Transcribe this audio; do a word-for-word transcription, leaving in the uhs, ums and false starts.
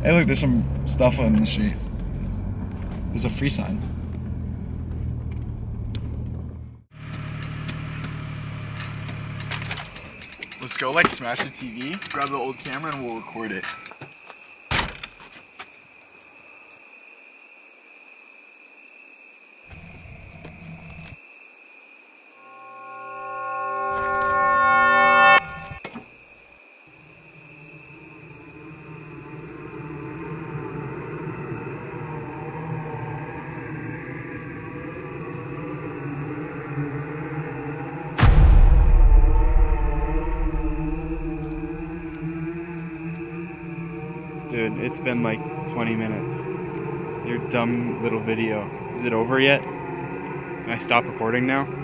Hey, look, there's some stuff on the street. There's a free sign. Let's go, like, smash the T V, grab the old camera, and we'll record it. Dude, it's been like twenty minutes. Your dumb little video. Is it over yet? Can I stop recording now?